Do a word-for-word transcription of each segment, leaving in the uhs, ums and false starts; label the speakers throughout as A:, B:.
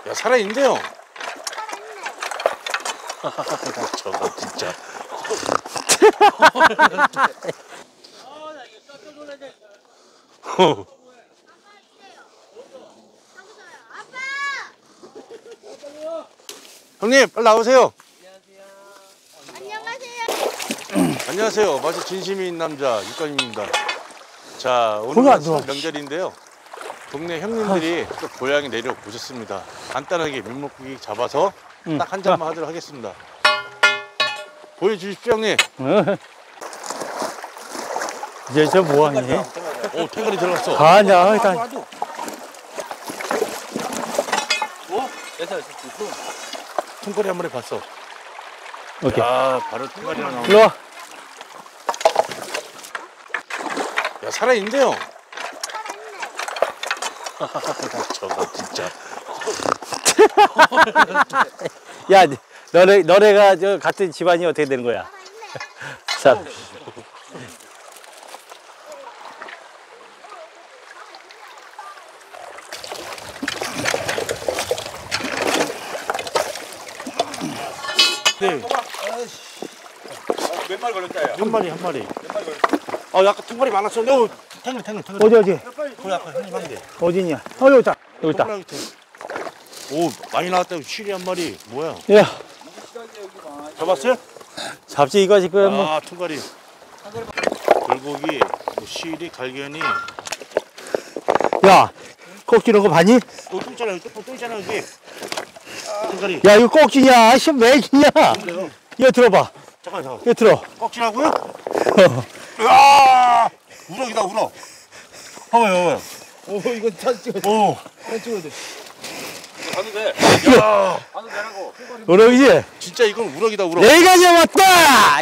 A: 야, 살아있는데요? 저거 진짜. 형님, 빨리 나오세요.
B: 안녕하세요.
A: 안녕하세요. 마치 진심인 남자 육관입니다. 자, 오늘은 명절인데요. 동네 형님들이 또 고향에 내려 오셨습니다. 간단하게 민물고기 잡아서
C: 응.
A: 딱 한 잔만 하도록 하겠습니다. 보여주십시오, 형님.
C: 이제 저 뭐하니?
A: 오, 태거리 들어갔어.
C: 가냐, 일단.
A: 뭐? 통거리 한 마리 봤어.
C: 오케이.
A: 야, 바로 태거리가 나오네.
C: 일로 와.
A: 야, 살아있는데요? 저거 진짜.
C: 야, 너네, 너네가 저 같은 집안이 어떻게 되는 거야? 자.
A: 네.
D: 몇 마리 걸렸다, 야?
A: 한 마리, 한 마리.
D: 몇 마리 걸렸다?
A: 어, 약간 통거리 많았어. 어, 탱글, 탱글, 탱글.
C: 어디, 어디?
A: 그 아까 형님 한 개.
C: 어디냐? 어, 여기 있다. 여기 있다.
A: 오, 많이 나왔다. 쉬리 한 마리. 뭐야?
C: 야,
A: 잡았어요?
C: 잡지 이거 지금 뭐.
A: 아, 통가리. 돌고기, 뭐 쉬리, 갈견이.
C: 야, 꼭지 이런 거 봤니?
A: 어, 또 있잖아. 또, 또 있잖아, 여기. 통가리.
C: 야, 이거 꼭지냐? 씨, 왜 기냐? 이거 들어봐.
A: 잠깐, 잠깐.
C: 이거 들어.
A: 꺽지라고요? 야, 우럭이다, 우럭. 봐봐요, 봐봐요.
D: 오, 이거 사진 찍어.
A: 오,
D: 사진 찍어야 돼. 가도 돼.
A: 야,
D: 가도 되라고.
C: 우럭이지?
A: 진짜 이건 우럭이다, 우럭.
C: 내가 잡았다!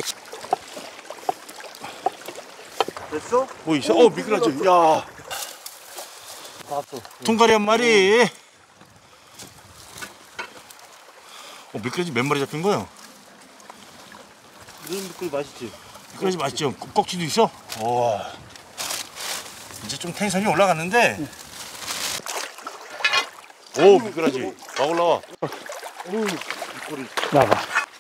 D: 됐어?
A: 뭐 있어? 어, 미끄러져. 야, 통가리 한 마리. 어, 미끄러지 몇 마리 잡힌 거야?
D: 이런 미끌 맛있지?
A: 미끄러지 맛있죠? 꺽지도 있어? 와, 이제 좀 텐션이 올라갔는데. 오, 미끄러지. 막 올라와.
D: 오, 미끌이.
C: 나봐.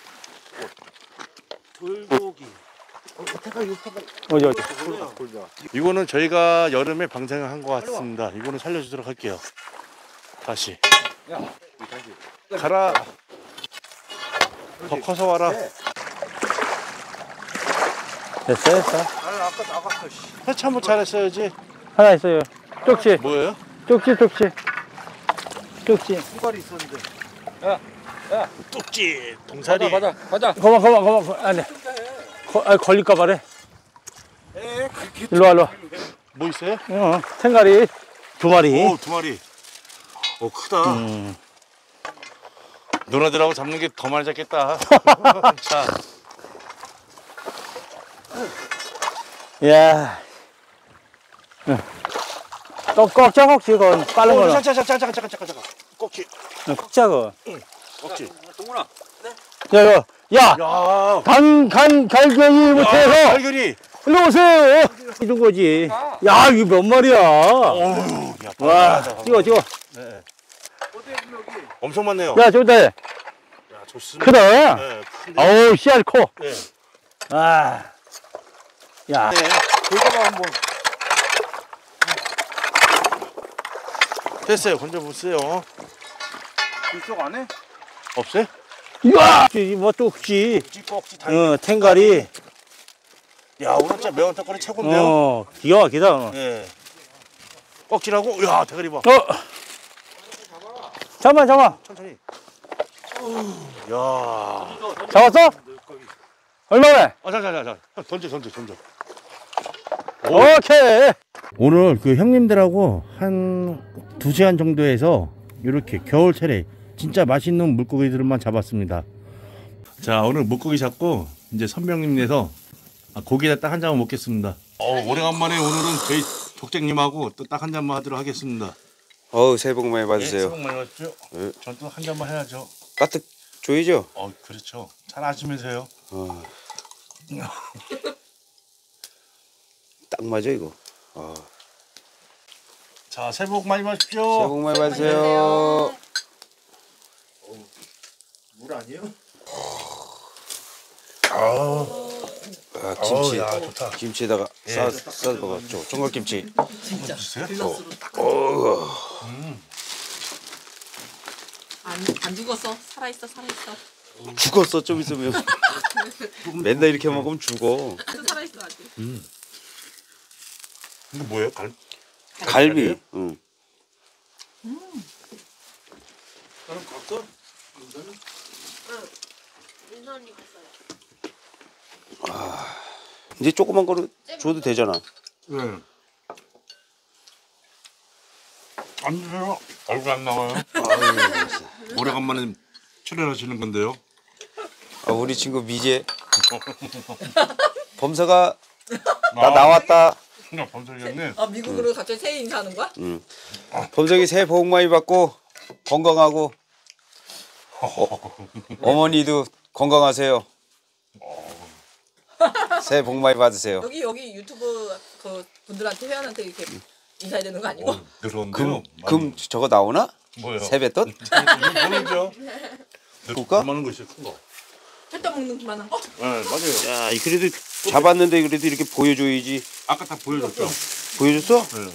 D: 돌고기. 어, 태가 이거 태가.
C: 어디, 어디?
D: 골자, 골자.
A: 이거는 저희가 여름에 방생을 한 것 같습니다. 이거는 살려주도록 할게요. 다시.
D: 야, 다시.
A: 가라. 더 커서 와라.
C: 됐어, 됐어.
D: 아, 아까 나갔어, 씨.
A: 해치 한번 잘했어야지.
C: 하나 있어요. 쪽지.
A: 뭐예요?
C: 쪽지, 쪽지. 쪽지.
D: 통가리 있었는데.
A: 뚝지, 동사리.
D: 가자, 가자.
C: 거만, 거만, 거만. 안 돼. 거, 아, 걸릴까 봐래.
D: 에, 그렇게.
C: 일로 와, 일로 와.
A: 뭐 있어요?
C: 어, 생가리 두 마리.
A: 오, 두 마리. 오, 크다.
C: 음.
A: 누나들하고 잡는 게 더 많이 잡겠다. 자,
C: 야. 응. 또 꺽자 꺽지, 그건 빠른
A: 오,
C: 거는.
A: 잠깐, 잠깐, 잠깐, 잠깐, 잠깐, 잠깐. 꺽지,
C: 꺽자, 그.
A: 꺽지.
D: 동훈아.
C: 야, 이거. 야!
A: 야,
C: 간, 간, 갈견이부터 해서.
A: 갈견이.
C: 일로 오세요. 이런 거지. 야, 이거 몇 마리야.
A: 어우, 야,
C: 와,
A: 빨리
C: 찍어, 찍어.
A: 네.
D: 어디에 여기?
A: 엄청 많네요.
C: 야, 저기다 해.
A: 야, 좋습니다.
C: 크다.
A: 네, 큰데.
C: 어우, 씨알 커.
A: 네.
C: 아. 야.
A: 네.
D: 골자가 한번.
A: 됐어요. 건져보세요.
D: 이쪽 안에?
A: 없어요?
C: 이야! 뭐 뚝지.
A: 꺽지, 꺽지 다.
C: 어, 탱가리.
A: 야, 오늘 진짜 매운 턱걸이 최고인데요?
C: 어, 기가 막히다.
A: 예. 꺽지라고? 야, 대가리 봐.
C: 어. 잠깐만, 잠깐만.
A: 천천히. 야.
C: 잡았어? 얼마나?
A: 아, 자, 자, 자, 자. 형, 던져, 던져, 던져.
C: 오케이.
A: 오늘 그 형님들하고 한 두 시간 정도에서 이렇게 겨울철에 진짜 맛있는 물고기들만 잡았습니다. 자, 오늘 물고기 잡고 이제 선배님네서 고기에다 딱 한 잔만 먹겠습니다. 어, 오래간만에 오늘은 저희 족장님하고 또 딱 한 잔만 하도록 하겠습니다.
E: 어우, 새해 복 많이
A: 네,
E: 받으세요.
A: 새해 복 많이 받으십시오.
E: 네.
A: 전 또 한 잔만 해야죠.
E: 까뜩 조이죠?
A: 어, 그렇죠. 잘 아시면서요.
E: 어. 딱 맞아 이거. 어.
A: 자, 새해 복 많이 받으십시오.
E: 새해 복 많이 받으세요.
D: 아니에요?
A: 아,
E: 아, 김치.
A: 야, 좋다.
E: 김치에다가 싸, 싸 먹었죠. 총각김치.
B: 진짜
A: 주세요?
B: 글라스로 딱.
E: 어,
B: 안, 안 죽었어. 살아있어, 살아있어.
E: 죽었어 좀 있으면. 맨날 이렇게 먹으면 죽어.
B: 살아있어 아직.
A: 이거 뭐예요? 갈?
E: 갈비. 응.
A: 나는 갔어?
F: 민선이 갔어요.
E: 이제 조그만 거로 줘도 되잖아.
A: 네. 안 주세요. 얼굴 안 나와요.
E: 아유,
A: 오래간만에 출연하시는 건데요.
E: 아, 우리 친구 미제. 범사가 나 나왔다.
A: 그냥 범석이었네.
B: 아 미국으로 갑자기 새해 인사하는 거야?
E: 응. 범석이 새해 복 많이 받고 건강하고 어, 어머니도 건강하세요. 새해 복 많이 받으세요.
B: 여기 여기 유튜브 그 분들한테 회원한테 이렇게 인사해야 되는 거 아니고?
A: 늘었는데요.
E: 금 저거 나오나?
A: 뭐요?
E: 세뱃돈?
A: 모르죠.
E: 볼까?
A: 많은 거 있어요. 큰 거.
B: 햇떠 먹는 그만한 거?
A: 네, 맞아요.
E: 야, 이 그래도 잡았는데 그래도 이렇게 보여줘야지.
A: 아까 다 보여줬죠.
E: 보여줬어?
A: 네.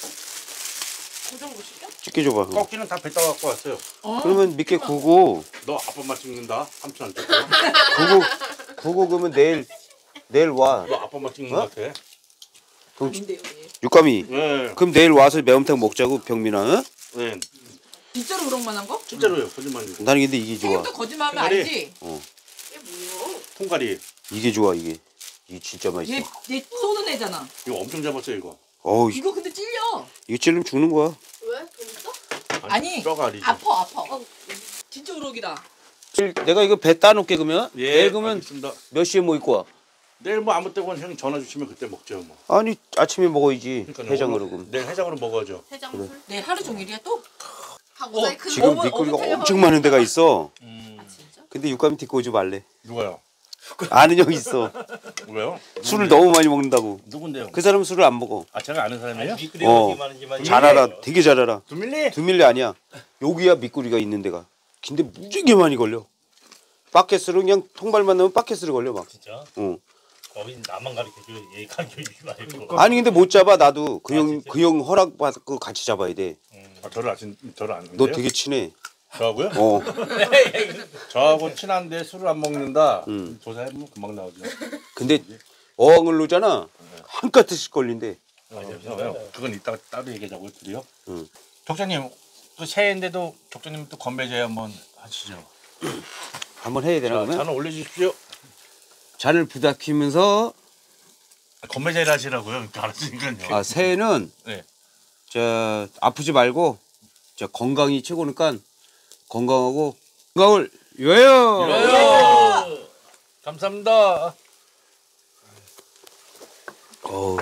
B: 그 정도 시켜?
E: 찍게 줘봐.
A: 꺾기는 다 뱉다 갖고 왔어요.
B: 어.
E: 그러면 믿게 구고
A: 너 아빠만 찍는다. 삼촌 안 찍고.
E: 구고 구고 그러면 내일 내일 와.
A: 너 아빠만 찍는
E: 어?
A: 것 같아.
E: 그럼
B: 아닌데 여기.
E: 육감이.
A: 네.
E: 그럼 내일 와서 매운탕 먹자고 병민아. 응?
A: 네.
B: 진짜로 그런 만한 거?
A: 진짜로요. 거짓말이고.
E: 나는 근데 이게 좋아.
B: 형도 거짓말하면
A: 생각이-
B: 알지?
F: 이게 뭐야?
A: 통가리.
E: 이게 좋아 이게. 이게 진짜 맛있어.
B: 얘, 얘 쏘는 애잖아.
A: 이거 엄청 잡았어요 이거.
E: 어우
B: 이거 근데 찔려.
E: 이거 찌르면 죽는 거야.
F: 왜? 돈 있어?
B: 아니
A: 뼈가리.
B: 아파 아파. 진짜 우럭이다.
E: 내가 이거 배 따놓게 그러면
A: 예.
E: 내일 그러면
A: 알겠습니다.
E: 몇 시에 뭐 입고 와?
A: 내일 뭐 아무 때건 형이 전화 주시면 그때 먹죠 뭐.
E: 아니 아침에 먹어야지.
A: 그러니까요.
E: 해장으로 그럼.
A: 내일 해장으로 먹어야죠.
F: 해장술?
B: 내일 하루 종일이야 또?
F: 하고 어, 큰
E: 지금
B: 어머,
E: 미꾸리가
B: 어머,
E: 엄청 많은 데가 있어.
A: 음.
F: 진짜?
E: 근데 육감이 데리고 오지 말래.
A: 누가요?
E: 아는 형 있어.
A: 왜요?
E: 술을 너무 많이 먹는다고.
A: 누군데요?
E: 그 사람은 술을 안 먹어.
A: 아 제가 아는 사람이에요?
E: 어. 잘 알아. 되게 잘 알아.
A: 두밀리?
E: 두밀리 아니야. 여기야 미꾸리가 있는 데가. 근데 무지개 많이 걸려. 바켓으로 그냥 통발만 넣으면 바켓으로 걸려 막.
G: 진짜?
E: 응.
G: 거긴 나만 가르쳐줘. 얘 가르쳐주지 말고.
E: 아니 근데 못 잡아 나도 그 형 그 형 허락 받고 같이 잡아야 돼.
A: 아, 저를 아신 저를 아는데요?
E: 너 되게 친해.
A: 저하고요?
E: 어.
A: 저하고 친한데 술을 안 먹는다.
E: 음.
A: 조사해보면 금방 나오죠.
E: 근데 어항을 놓잖아. 한 까트씩 걸린대.
A: 맞아요. 그건 이따가 따로 얘기하자고요, 둘이요.
E: 응.
A: 족장님, 또 새해인데도 족장님 또 건배제 한번 하시죠.
E: 한번 해야 되나
A: 자,
E: 그러면?
A: 잔을 올려주십시오.
E: 잔을 부닥치면서
A: 건배제를 하시라고요. 그러니까 알았으니까요.
E: 아 새해는
A: 네.
E: 자 아프지 말고 자 건강이 최고니까 건강하고 건강을 위하여.
A: 아유, 감사합니다.
E: 어우.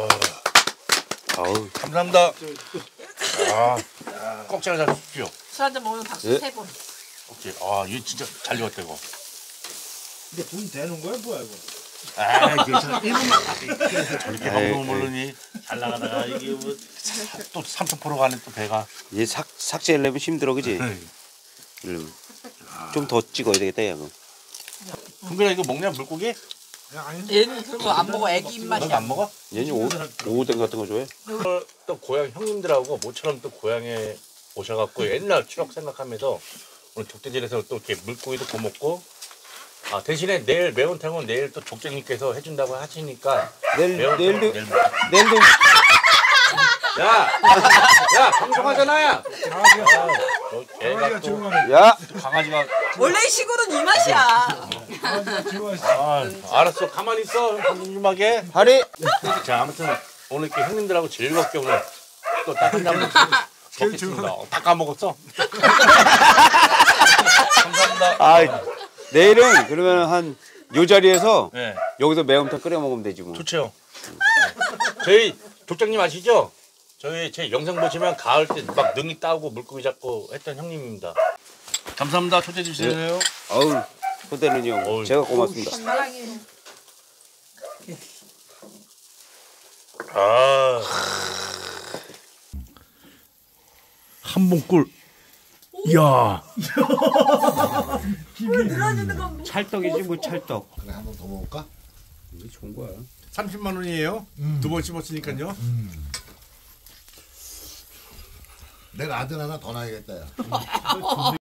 E: 아우.
A: 감사합니다. 아, 꼭 잘 잡으십시오.
B: 술 한잔 먹으면 박수
E: 예?
B: 세 번.
A: 꼭지. 아, 이거 진짜 잘 익었다 이거.
D: 이게 돈 되는 거야 뭐야 이거?
A: 아, 괜찮아. 일 분만 저렇게
E: 에이,
A: 방송을
E: 에이.
A: 모르니 잘 나가다가 이게 뭐 또 삼천 프로 가네 또 배가.
E: 얘 삭 삭제하려면 힘들어 그지? 이러면 좀 더 찍어야 되겠다 야. 그럼.
A: 동근아 이거 먹냐 물고기?
B: 얘는 그런 거 안 먹어. 애기
A: 너는
B: 입맛이야.
A: 안 먹어?
E: 얘는 오 오뎅 같은 거 좋아해?
A: 어, 또 고향 형님들하고 모처럼 또 고향에 오셔갖고 옛날 추억 생각하면서 오늘 족대질에서 또 이렇게 물고기도 구워 먹고 아 대신에 내일 매운탕은 내일 또 족장님께서 해준다고 하시니까
E: 내일
A: 매운탕은
E: 내일도
A: 내일 먹-
E: 내일도
A: 야! 야 방송하잖아 야! 너 걔가 또
E: 야
A: 강아지가
B: 원래 이 시골은 이 맛이야.
A: 아 알았어 가만히 있어 한줌하게
E: 하리
A: 자 아무튼 오늘 이렇게 형님들하고 즐겁게 오늘 또 딱 한 잔 먹겠습니다. 어, 다 까먹었어. 감사합니다.
E: 아 내일은 그러면 한 요 자리에서
A: 네,
E: 여기서 매운탕 끓여 먹으면 되지 뭐.
A: 좋죠. 저희 족장님 아시죠? 저희 제 영상 보시면 가을 때 막 능이 따고 물고기 잡고 했던 형님입니다. 감사합니다. 초대해 주세요.
E: 어우 초대는요.
A: 어우.
E: 제가 고맙습니다.
B: 사랑해.
A: 아. 한 봉 꿀.
B: 오
A: 이야.
B: 늘어지는 건
E: 찰떡이지 뭐 찰떡.
H: 그래 한 번 더 먹을까?
E: 이게 좋은 거야.
A: 삼십만 원이에요. 두 번 씹었으니까요.
H: 내가 아들 하나 더 낳아야겠다 야.